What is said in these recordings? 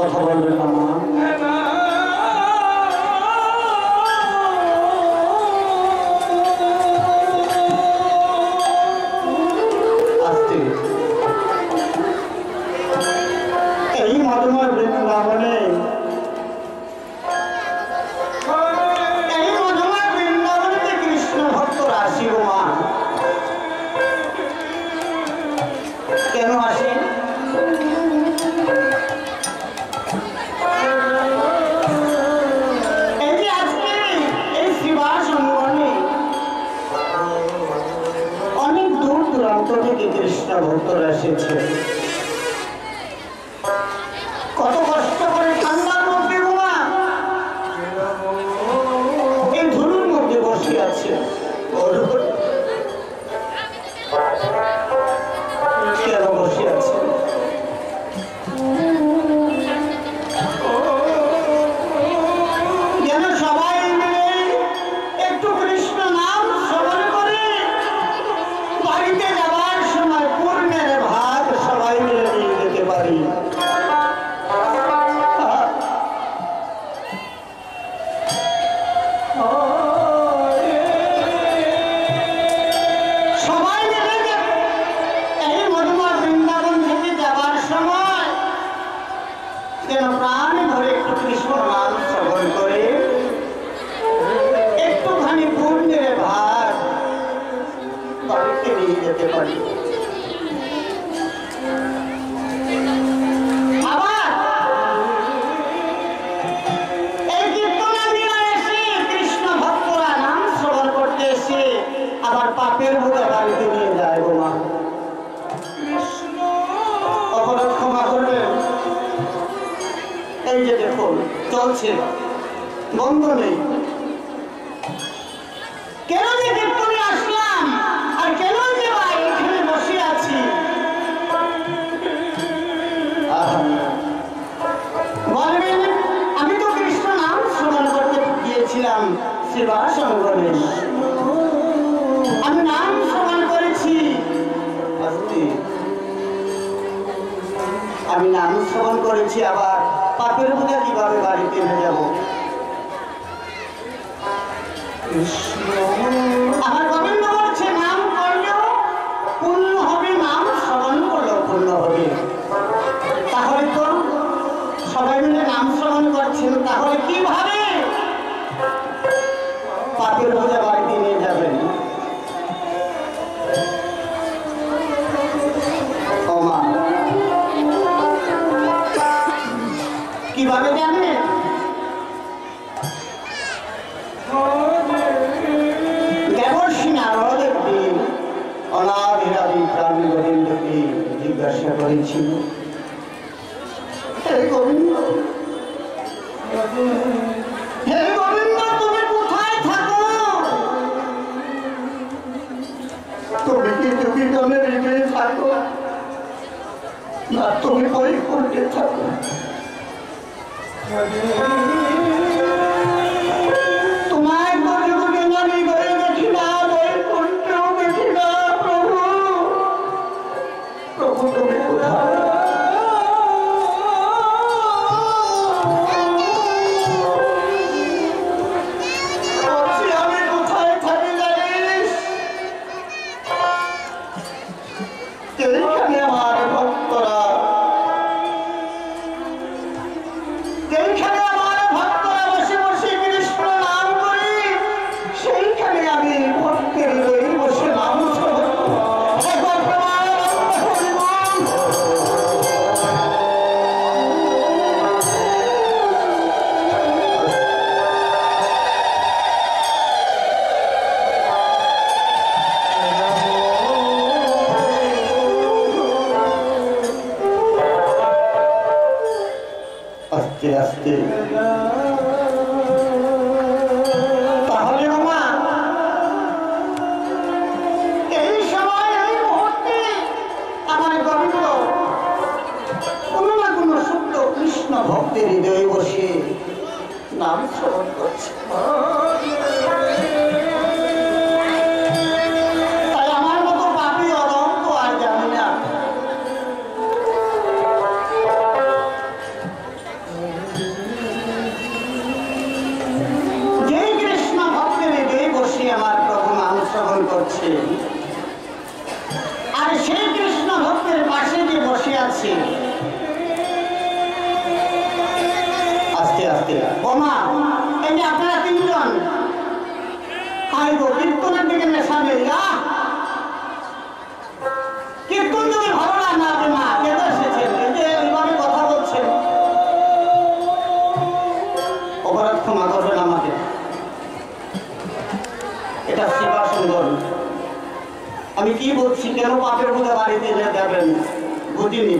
কথা বলবেন না মা। এই মধুময় বৃন্দাবনে কৃষ্ণ ভক্তরা আসি গো মা। কেন আসেন? এই যে আজকে এই শ্রীবাস অঙ্গনে অনেক দূর দূরান্ত থেকে কৃষ্ণ ভক্তরা এসেছে। কত কষ্ট করে ঠান্ডার মধ্যে ঘুমা এই ধুলোর মধ্যে বসে আছে। কেন বসে আছে? যেন সবাই মিলে একটু কৃষ্ণ নাম শ্রবণ করে বাড়িতে যাওয়ার সময় পূর্ণের ভাগ সবাই মিলে নিয়ে যেতে পারি। প্রাণ ধরে একটু কৃষ্ণ নাম শ্রবণ করে একটুখানি পুণ্যের ভাগ বাড়িতে নিয়ে যেতে পারি। আবার এই কীর্তনাদিরা এসে কৃষ্ণ ভক্তরা নাম শ্রবণ করতে এসে আবার পাপের বোঝা বাড়িতে নিয়ে যায় গো মা। অপরাধ ক্ষমা করবেন। এই যে দেখুন চলছে, বন্ধ নেই। কেন যে কীর্তনে আসলাম আর কেন যে এখানে বসে আছি? বলবেন আমি তো কৃষ্ণ নাম শ্রবণ করতে গিয়েছিলাম শ্রীবাস অঙ্গনে, আমি নাম শ্রবণ করেছি। আমি নাম শ্রবণ করেছি, আবার পাপের বোঝা কিভাবে বাড়িতে নিয়ে যাব? আমার গোবিন্দ বলছে নাম করলেও পূর্ণ হবে, নাম শ্রবণ করলেও পূর্ণ হবে। তাহলে তো সবাই মিলে নাম শ্রবণ করছেন, তাহলে কিভাবে পাপের বোঝা বাড়িতে নিয়ে যাবেন? কিভাবে জানবেন? দেবর্ষি নারদের দিন অনাদিরাদি প্রাণী গোবিন্দকে জিজ্ঞাসা করেছিল, হে গোবিন্দ, হে গোবিন্দ, তুমি কোথায় থাকো? তুমি কি যোগীগণের হৃদয়ে থাকো না তুমি বৈকুণ্ঠে থাকো? তোমার যোগে আমি গয়ে দেখি না, বৈকুণ্ঠেও দেখি না। প্রভু, প্রভু তুমি কোথায়? আমি কোথায় থাকি জানিস? এইখানে আমার ভক্তরা, যেখানে আমার ভক্তরা বসে বসে কৃষ্ণ নাম করি, সেইখানে আমি ভক্তের হৃদয়ে বসে নাম শ্রবণ করি। আস্তে আস্তে তাহলে মা এই সময় এই মুহূর্তে আমার গোবিন্দ কোনো না কোনো শুদ্ধ কৃষ্ণ ভক্তের হৃদয়ে বসে নাম শ্রবণ করছে। তাই আমার মতো পাপী অনন্ত আর জানি না আজকে বোমা এই যে আপনারা তিনজন হাই গো কীর্তনের দিকে নেশা নেই কীর্তন যদি ভালো না আপনি মা কেন এসেছেন এই যে এইভাবে কথা বলছেন অপরাধ ক্ষমা করবেন আমাকে এটা সেবা সুন্দর আমি কি বলছি কেন পাপের মধ্যে বাড়িতে যাবেন বুঝিনি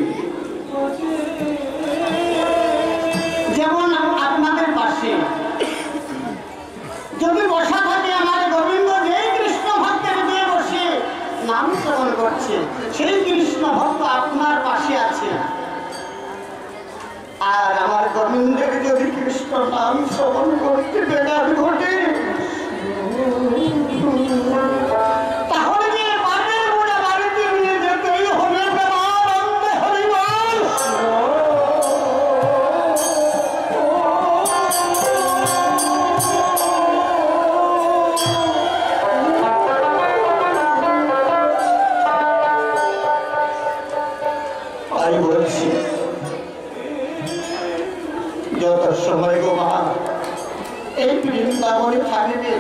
যেমন আপনাদের পাশে যদি বসা থাকে আমার গোবিন্দ যেই কৃষ্ণ ভক্তের দিয়ে বসে নাম শ্রবণ করছে সেই কৃষ্ণ ভক্ত আপনার পাশে আছে আর আমার গোবিন্দের যদি কৃষ্ণ নাম শ্রবণ করতে বেগার ঘটে তাহলে যে পাপের মোড়া বাড়িতে নিয়ে যেতেই হবে প্রেমানন্দ হরিবল তাই বলছি যত সময় গো মা এই বৃন্দাবনে থাকবে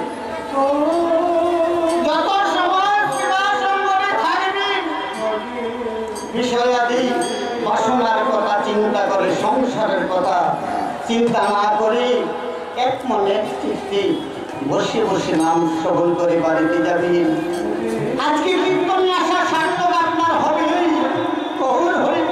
যত সময় সেবা সঙ্গমে থাকবে বিষয়াদি বাসনার কথা চিন্তা করে সংসারের কথা চিন্তা না করে এক মনে চিত্তে বসে বসে নাম শ্রবণ করে বাড়িতে যাবি আজকে কীর্তনে আসা সার্থক আপনার হবে কখন হয়ে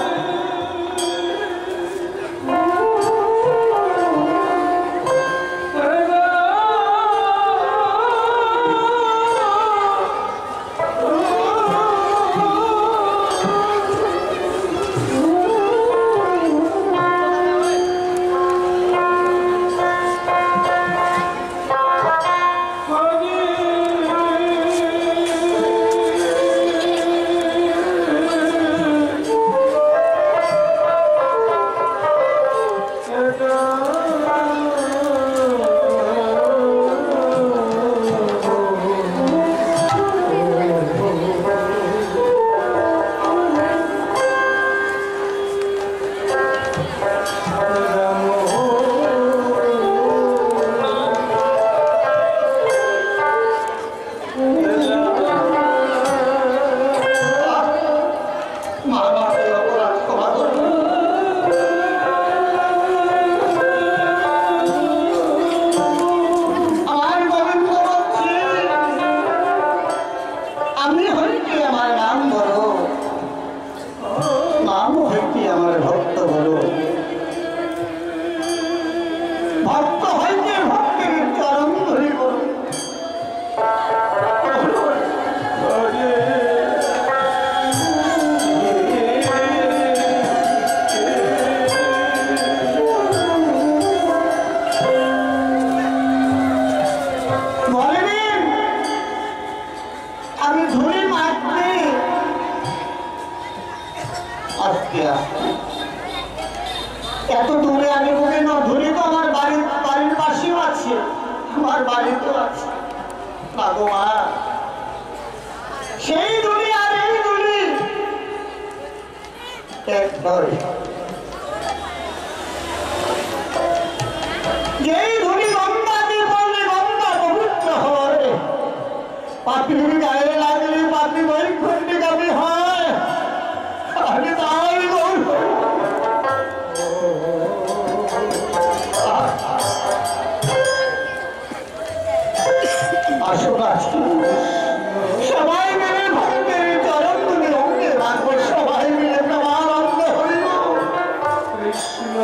এত দূরে আমি বলি না ধরি তো আমার বাড়ির পাশেও আছে আমার বাড়িতেও আছে মা সেই দূরে আর এই দূরে যেই ধরি গঙ্গা দিয়ে বললে গঙ্গা পবিত্র হয় পাখির গায়ে লাগলে পাখি বৈকুণ্ঠে গাবি হয় আমি তাই বলব আসুন সবাই মিলে ভক্তের চরণ তুমি অঙ্গে রাখবো সবাই মিলে প্রেমানন্দ হরিব কৃষ্ণ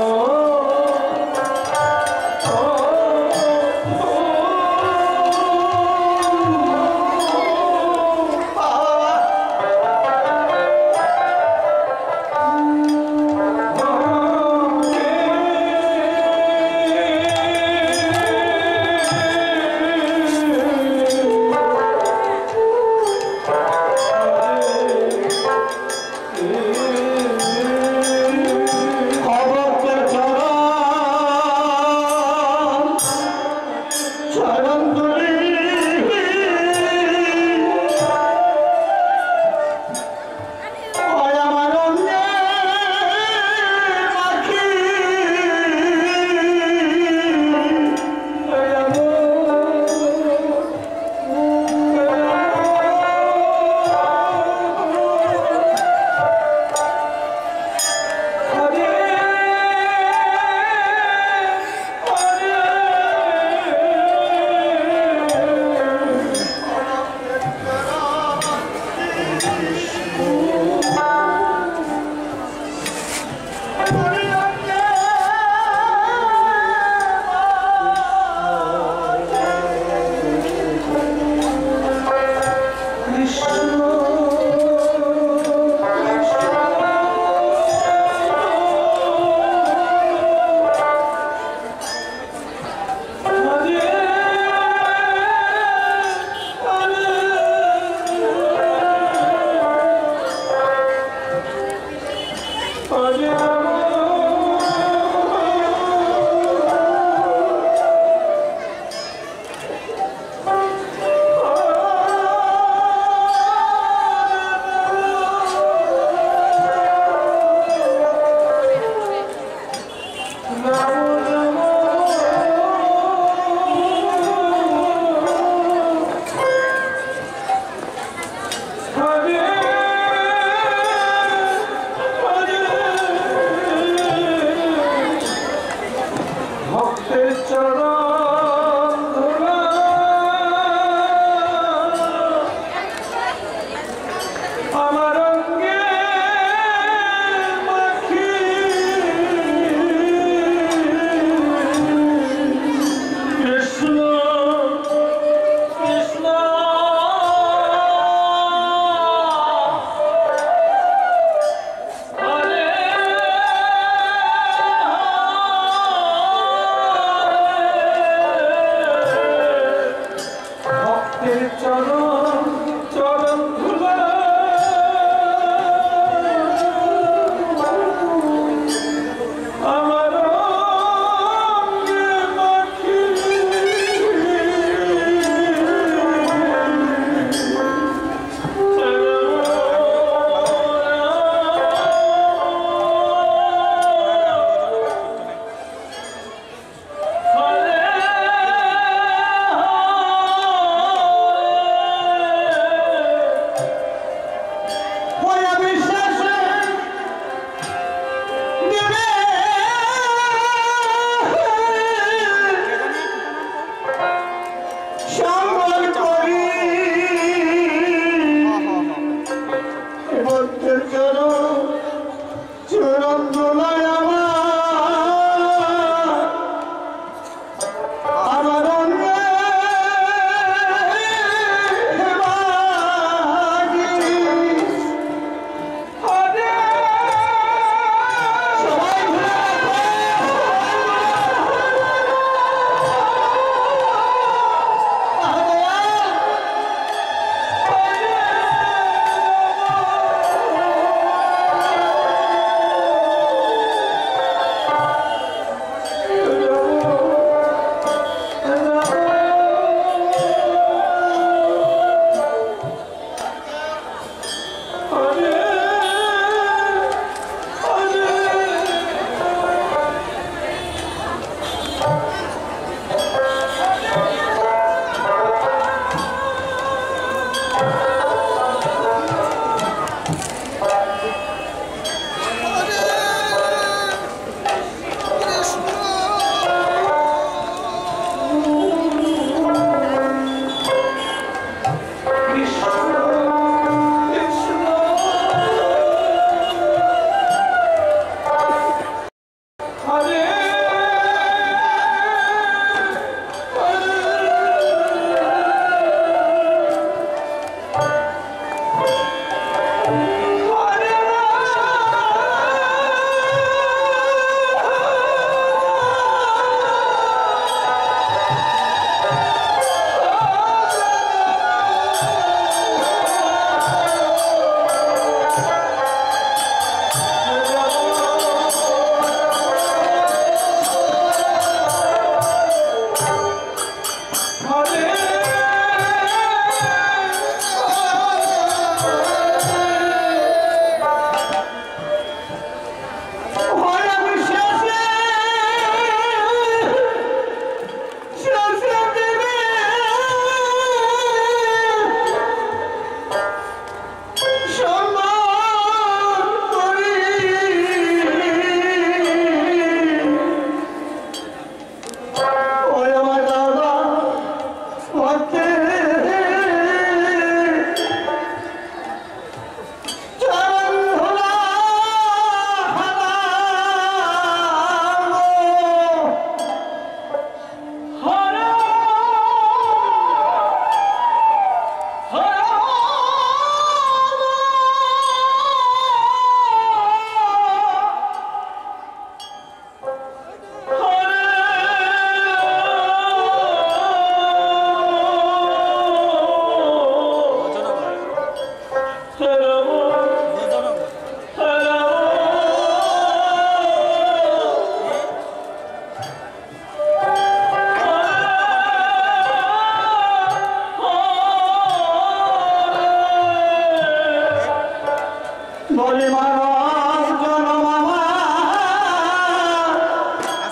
বলে মানব জনমামা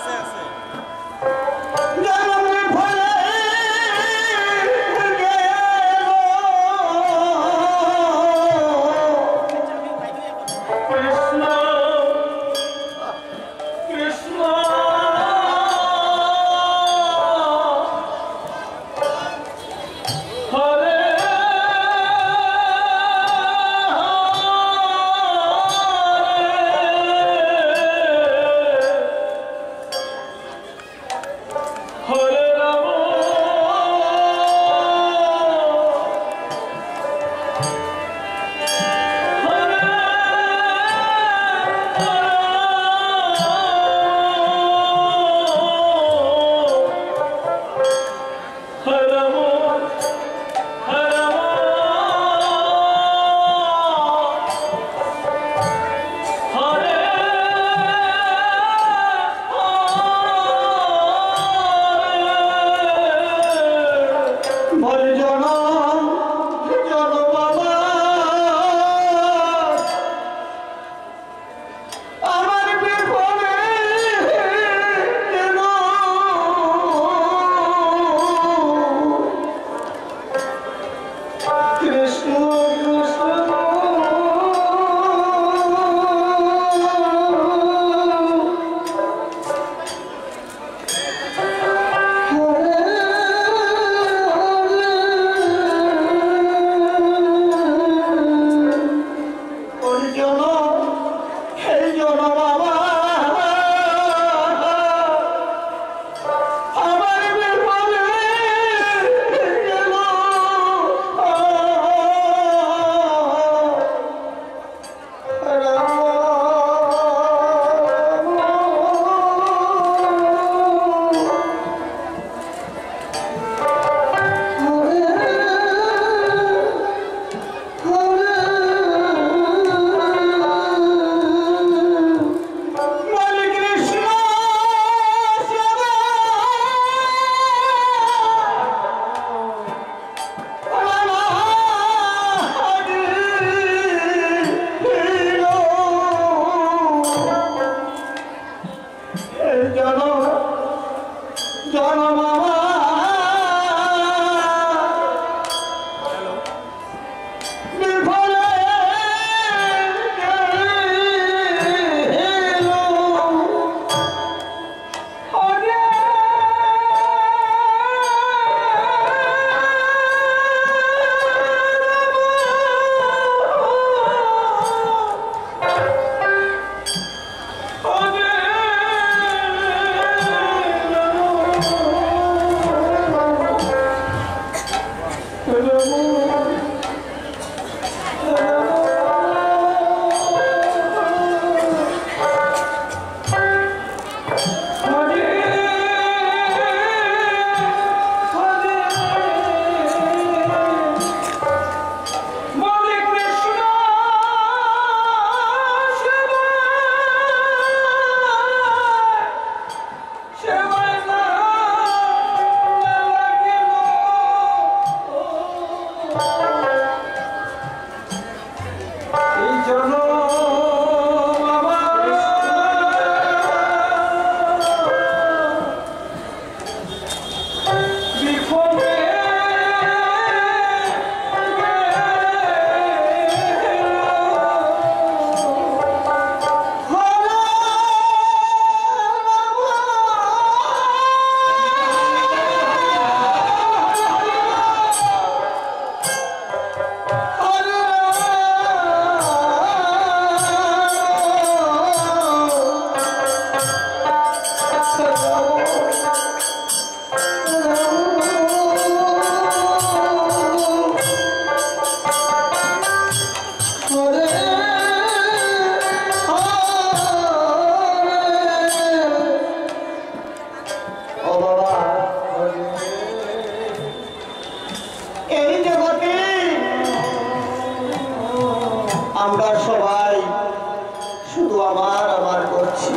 আমরা সবাই শুধু আমার আমার করছি।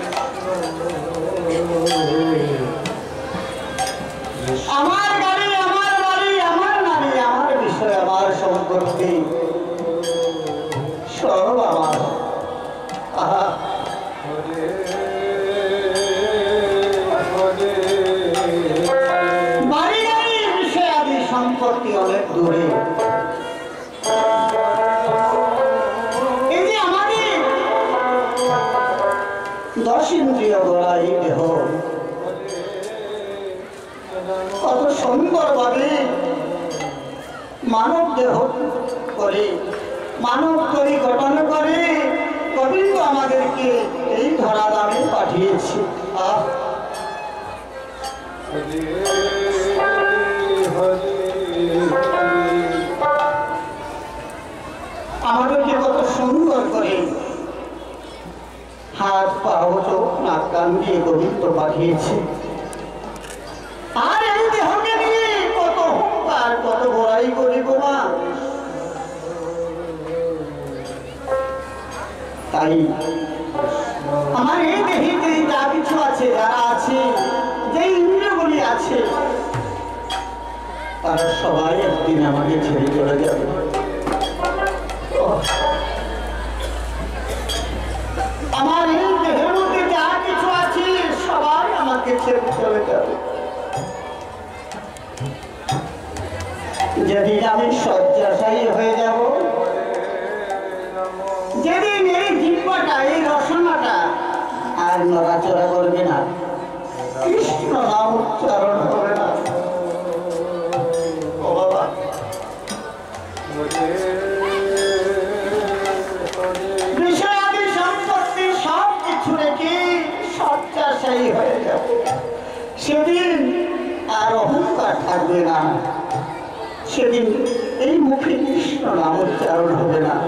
আমার গাড়ি, আমার বাড়ি, আমার নারী, আমার বিষয়, আমার সম্পত্তি সব আমার। বাড়ি গাড়ি বিষয় আদি সম্পত্তি অনেক দূরে। দশ ইন্দ্রিয় গড়া এই দেহ কত সুন্দর ভাবে মানব দেহ করে, মানব তৈরি গঠন করে গোবিন্দ আমাদেরকে এই ধরা দামে পাঠিয়েছে। আমাদেরকে কত সুন্দর করে হাত পাও চোখ নাক কান দিয়ে গোবিন্দ পাঠিয়েছে। আর এই দেহকে নিয়ে কত অহংকার, কত বড়াই করি গো মা। তাই আমার এই দেহে যা কিছু আছে, যারা আছে, যে ইন্দ্রিয়গুলি আছে, তারা সবাই একদিন আমাকে ছেড়ে চলে যাবে। আমার এই দেহের মধ্যে যা কিছু আছে সবাই আমাকে ছেড়ে চলে যাবে। যেদিন আমি শয্যাশায়ী হয়ে যাব, যেদিন এই জিহ্বাটা, এই রসনাটা আর নড়াচড়া করবে না, কৃষ্ণ নাম উচ্চারণ হবে না, ও বাবা, বিষয়াদি সম্পত্তি সব কিছু রেখে শয্যাশায়ী হয়ে যাব। সেদিন আর অহংকার থাকবে না, সেদিন এই মুখে কৃষ্ণ নাম উচ্চারণ হবে না।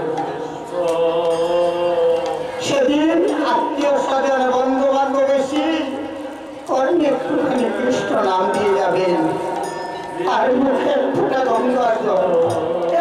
সেদিন আত্মীয় স্বজন বন্ধু বান্ধব বেশি কর্মে একটুখানি কৃষ্ণ নাম দিয়ে যাবেন, আর মুখে ফুটা গঙ্গার জল